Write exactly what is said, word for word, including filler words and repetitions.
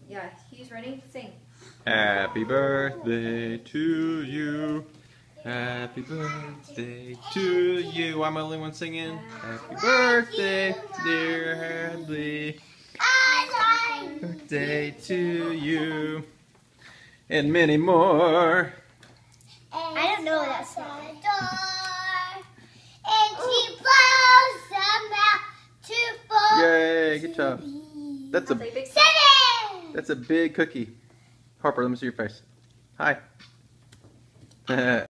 Yeah, he's ready. Sing. Happy birthday to you. Happy birthday to you. I'm the only one singing. Happy birthday, dear Hadleigh. Happy birthday to you. And many more. I don't know that song. And she blows them out to four. Yay, good job. That's a Seven. that's a big cookie. Harper, let me see your face. Hi.